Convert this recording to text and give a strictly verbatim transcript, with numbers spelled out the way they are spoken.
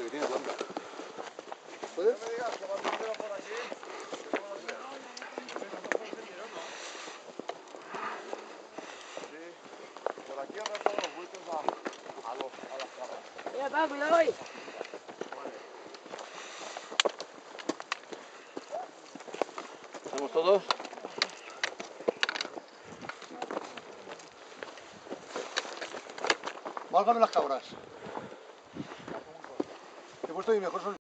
que tiene blanca. ¿Puedes? No me digas que va a meter por aquí. Sí. Por aquí han dado los vueltos a, a, los, a las cabras. Mira, pa, cuidado ahí. ¿Estamos todos? Válgame las cabras. He puesto mi mejor sonido.